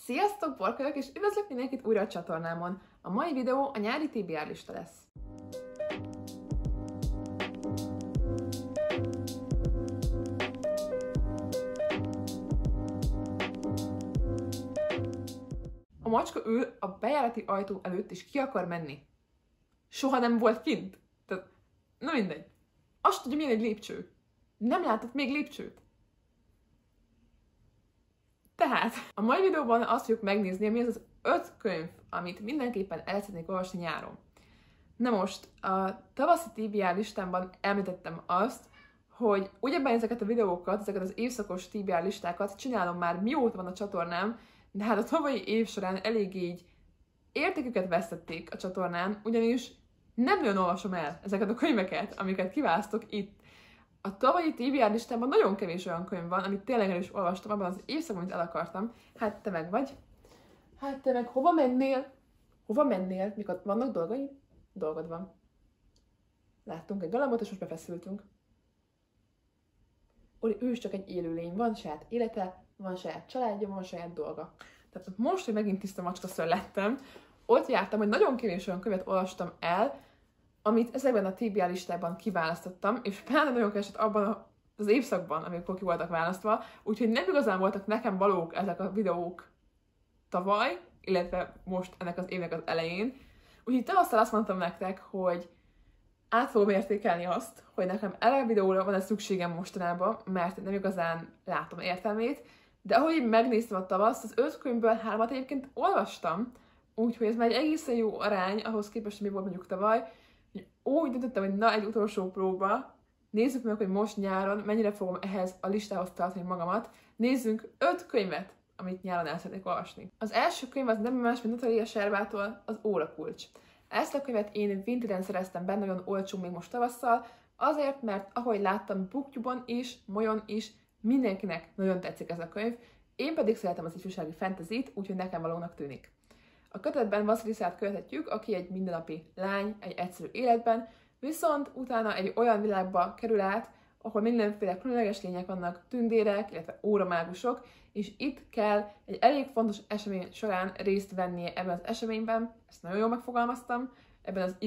Sziasztok, Borka vagyok, és üdvözlök mindenkit újra a csatornámon. A mai videó a nyári TBR lista lesz. A macska ül a bejárati ajtó előtt, és ki akar menni. Soha nem volt kint. Tehát, na mindegy. Azt tudja, milyen egy lépcső. Nem látott még lépcsőt. Tehát, a mai videóban azt fogjuk megnézni, mi az az 5 könyv, amit mindenképpen el szeretnék olvasni nyáron. Na most, a tavaszi TBR listámban említettem azt, hogy ugyebben ezeket a videókat, ezeket az évszakos TBR listákat csinálom már mióta van a csatornám, de hát a tavalyi év során elég így értéküket vesztették a csatornán, ugyanis nem nagyon olvasom el ezeket a könyveket, amiket kiválasztok itt. A tavalyi TBR listámban nagyon kevés olyan könyv van, amit tényleg el is olvastam abban az évszakban, amit el akartam. Hát te meg vagy. Hát te meg hova mennél? Hova mennél? Mikor vannak dolgaid? Dolgod van. Láttunk egy galambot, és most befeszültünk. Ő is csak egy élőlény. Van saját élete, van saját családja, van saját dolga. Tehát most, hogy megint tiszta macskaször lettem, ott jártam, hogy nagyon kevés olyan könyvet olvastam el, amit ezekben a TBR listában kiválasztottam, és pláne nagyon keveset abban az évszakban, amikor ki voltak választva, úgyhogy nem igazán voltak nekem valók ezek a videók tavaly, illetve most ennek az évnek az elején. Úgyhogy tavasszal azt mondtam nektek, hogy át fogom értékelni azt, hogy nekem erre a videóra van-e szükségem mostanában, mert nem igazán látom értelmét, de ahogy megnéztem a tavaszt, az 5 könyvből 3-at egyébként olvastam, úgyhogy ez már egy egészen jó arány ahhoz képest, hogy mi volt mondjuk tavaly. Úgy döntöttem, hogy na, egy utolsó próba, nézzük meg, hogy most nyáron mennyire fogom ehhez a listához tartani magamat. Nézzünk 5 könyvet, amit nyáron el szeretnék olvasni. Az első könyv az nem más, mint Natalia Servától, az Órakulcs. Ezt a könyvet én Vinted-en szereztem be, nagyon olcsó még most tavasszal, azért, mert ahogy láttam BookTube-on is, Molyon is, mindenkinek nagyon tetszik ez a könyv, én pedig szeretem az ifjúsági fantasyt, úgyhogy nekem valónak tűnik. A kötetben Vasilisát követhetjük, aki egy mindennapi lány, egy egyszerű életben, viszont utána egy olyan világba kerül át, ahol mindenféle különleges lények vannak, tündérek, illetve óramágusok, és itt kell egy elég fontos esemény során részt vennie ebben az eseményben, ezt nagyon jól megfogalmaztam, ebben az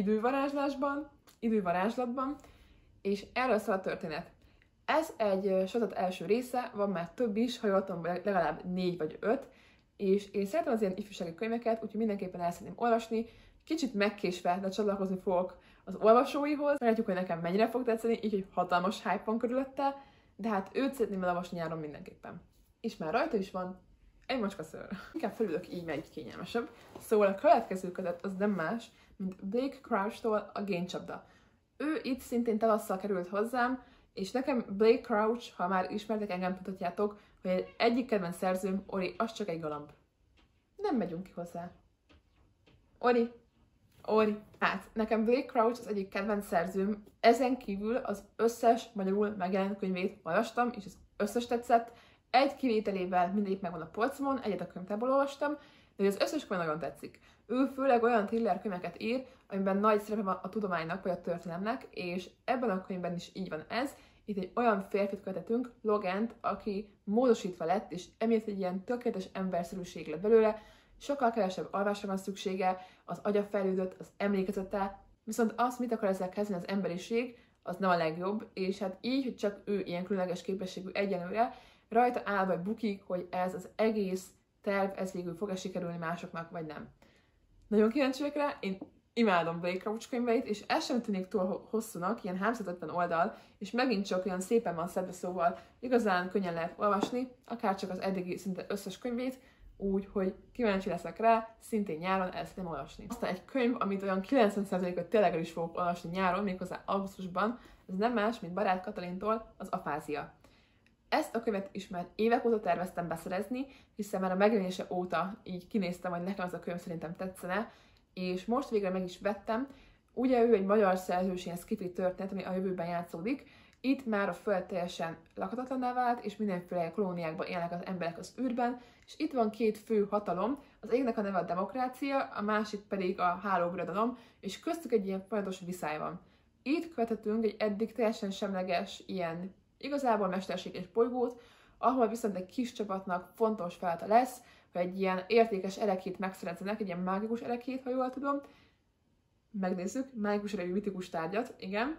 idővarázslatban, és erről szól a történet. Ez egy sorozat első része, van már több is, ha jól tudom, legalább 4 vagy 5, és én szeretem az ilyen ifjúsági könyveket, úgyhogy mindenképpen el szeretném olvasni. Kicsit megkésve, de csatlakozni fogok az olvasóihoz. Látjuk, hogy nekem mennyire fog tetszeni, így, hogy hatalmas hype van körülötte, de hát őt szeretném elolvasni nyáron mindenképpen. És már rajta is van egy macskaszőr. Inkább felülök így, mert így kényelmesebb. Szóval a következő kötet az nem más, mint Blake Crouch-tól a Géncsapda. Ő itt szintén tavasszal került hozzám, és nekem Blake Crouch, ha már ismertek engem, tudhatjátok, hogy egyik kedvenc szerzőm, Ori, az csak egy galamb. Nem megyünk ki hozzá. Ori. Hát, nekem Blake Crouch az egyik kedvenc szerzőm, ezen kívül az összes magyarul megjelent könyvét olvastam, és az összes tetszett. Egy kivételével mindegyik megvan a polcomon, egyet a könyvtárból olvastam, de az összes könyv nagyon tetszik. Ő főleg olyan thriller könyveket ír, amiben nagy szerepe van a tudománynak vagy a történelemnek, és ebben a könyvben is így van ez. Itt egy olyan férfit követhetünk, Logant, aki módosítva lett, és emiatt egy ilyen tökéletes emberszerűség lett belőle, sokkal kevesebb alvásra van szüksége, az agya fejlődött, az emlékezete, viszont azt, mit akar ezzel kezdeni az emberiség, az nem a legjobb, és hát így, hogy csak ő ilyen különleges képességű egyenlőre, rajta áll vagy bukik, hogy ez az egész terv, ez végül fog-e sikerülni másoknak, vagy nem. Nagyon kíváncsi vagyok rá, én imádom Blake Crouch könyveit, és ez sem tűnik túl hosszúnak, ilyen 350 oldal, és megint csak olyan szépen van szedve, szóval igazán könnyen lehet olvasni, akár csak az eddigi szinte összes könyvét, úgyhogy kíváncsi leszek rá, szintén nyáron el szeretném olvasni. Aztán egy könyv, amit olyan 90%-ot tényleg el is fogok olvasni nyáron, méghozzá augusztusban, ez nem más, mint Barát Katalintól az Afázia. Ezt a könyvet is már évek óta terveztem beszerezni, hiszen már a megjelenése óta így kinéztem, hogy nekem ez a könyv szerintem tetszene, és most végre meg is vettem. Ugye ő egy magyar szerzős, ilyen sci-fi történet, ami a jövőben játszódik. Itt már a Föld teljesen lakhatatlanná vált, és mindenféle kolóniákban élnek az emberek az űrben, és itt van 2 fő hatalom, az egyiknek a neve a demokrácia, a másik pedig a hálóbirodalom, és köztük egy ilyen folyamatos viszály van. Itt követhetünk egy eddig teljesen semleges, ilyen igazából mesterséges bolygót, ahol viszont egy kis csapatnak fontos feladata lesz, hogy egy ilyen értékes erekét megszerezzenek, egy ilyen mágikus erekét, ha jól tudom. Megnézzük, mágikus erejű mitikus tárgyat, igen.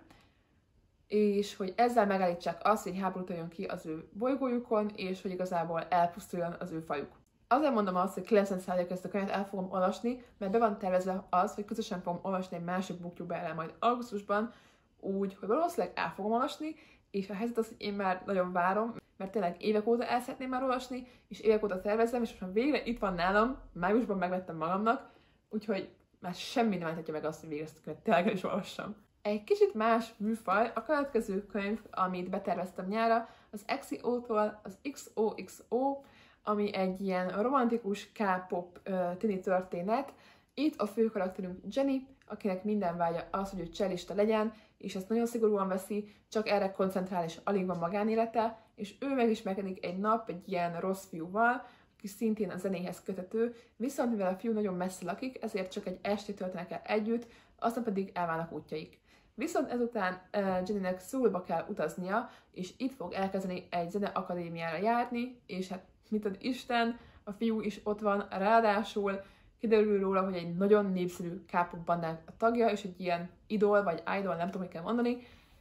És hogy ezzel megállítsák azt, hogy háború törjön ki az ő bolygójukon, és hogy igazából elpusztuljon az ő fajuk. Azért mondom azt, hogy 90% ezt a könyvet el fogom olvasni, mert be van tervezve az, hogy közösen fogom olvasni egy másik BookTube ellen majd augusztusban, úgy, hogy valószínűleg el fogom olvasni, és a helyzet az, hogy én már nagyon várom, mert tényleg évek óta el szeretném már olvasni, és évek óta tervezem, és most már végre itt van nálam, májusban megvettem magamnak, úgyhogy már semmi nem állíthatja meg azt, hogy végre ezt a könyvet tényleg el is olvassam. Egy kicsit más műfaj, a következő könyv, amit beterveztem nyára, az XO-tól az XOXO, ami egy ilyen romantikus K-pop tini történet. Itt a fő karakterünk Jenny, akinek minden vágya az, hogy ő cselista legyen, és ezt nagyon szigorúan veszi, csak erre koncentrál, és alig van magánélete, és ő megismerkedik egy nap egy ilyen rossz fiúval, aki szintén a zenéhez kötető, viszont mivel a fiú nagyon messze lakik, ezért csak egy estét töltenek el együtt, aztán pedig elválnak útjaik. Viszont ezután Jennynek Szulba kell utaznia, és itt fog elkezdeni egy zeneakadémiára járni, és hát mit ad Isten, a fiú is ott van, ráadásul kiderül róla, hogy egy nagyon népszerű K-pop bandának a tagja, és egy ilyen idol, vagy idol, nem tudom, hogy kell mondani.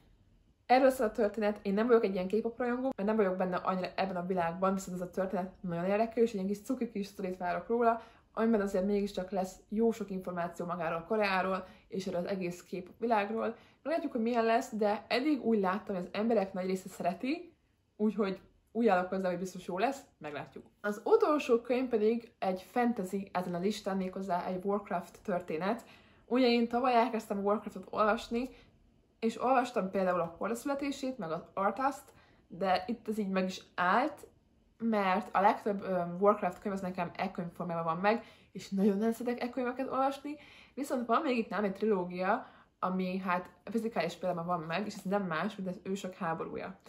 Erről szól a történet, én nem vagyok egy ilyen K-pop rajongó, mert nem vagyok benne annyira ebben a világban, viszont ez a történet nagyon érdekel, és egy ilyen kis cuki kis sztorit várok róla, amiben azért mégiscsak lesz jó sok információ magáról, Koreáról, és erről az egész K-pop világról. Meglátjuk, hogy milyen lesz, de eddig úgy láttam, hogy az emberek nagy része szereti, úgyhogy úgy állok hozzá, hogy biztos jó lesz, meglátjuk. Az utolsó könyv pedig egy fantasy ezen a listán, méghozzá egy Warcraft történet. Ugye én tavaly elkezdtem Warcraftot olvasni, és olvastam például a Horda születését, meg az Arthast, de itt ez így meg is állt, mert a legtöbb Warcraft könyv az nekem e-könyv formában van meg, és nagyon nem szeretek e-könyveket olvasni, viszont van még itt nálam egy trilógia, ami hát fizikális példában van meg, és ez nem más, mint az Ősök háborúja.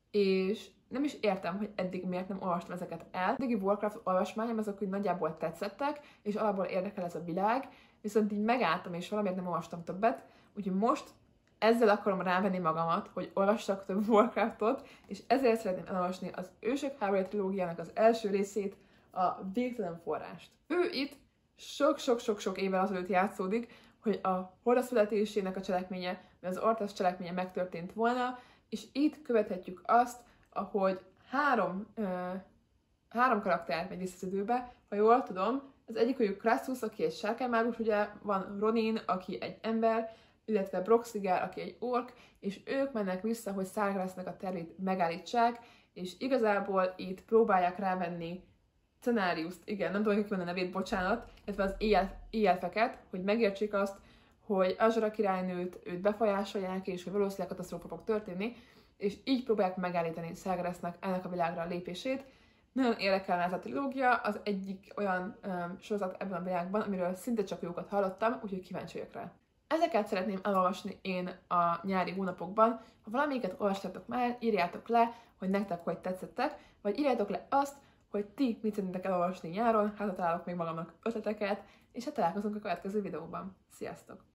És nem is értem, hogy eddig miért nem olvastam ezeket el. Eddigi Warcraft olvasmányom azok, hogy nagyjából tetszettek, és alapból érdekel ez a világ, viszont így megálltam, és valamiért nem olvastam többet, úgyhogy most ezzel akarom rávenni magamat, hogy olvassak több Warcraftot, és ezért szeretném elolvasni az Ősök háborúja trilógiának az első részét, a Végtelen forrást. Ő itt sok-sok-sok évvel azelőtt játszódik, hogy a Horda születésének a cselekménye, vagy az Arthas cselekménye megtörtént volna, és itt követhetjük azt, ahogy három karakter megy vissza az időbe, ha jól tudom, az egyik Crassus, aki egy sárkánymágus, ugye van Ronin, aki egy ember, illetve Broxigar, aki egy ork, és ők mennek vissza, hogy Sargerasnak a tervét megállítsák, és igazából itt próbálják rávenni Cenariuszt, igen, nem tudom, hogy ki van a nevét, bocsánat, illetve az éjjelfeket, hogy megértsék azt, hogy Azura királynőt őt befolyásolják, és hogy valószínűleg katasztrófa fog történni, és így próbálják megállítani Sargerasnak ennek a világra a lépését. Nagyon érdekelne ez a trilógia, az egyik olyan sorozat ebben a világban, amiről szinte csak jókat hallottam, úgyhogy kíváncsi vagyok rá. Ezeket szeretném elolvasni én a nyári hónapokban. Ha valamelyiket olvastatok már, írjátok le, hogy nektek hogy tetszettek, vagy írjátok le azt, hogy ti mit szeretnétek elolvasni nyáron, hát találok még magamnak ötleteket, és hát találkozunk a következő videóban. Sziasztok!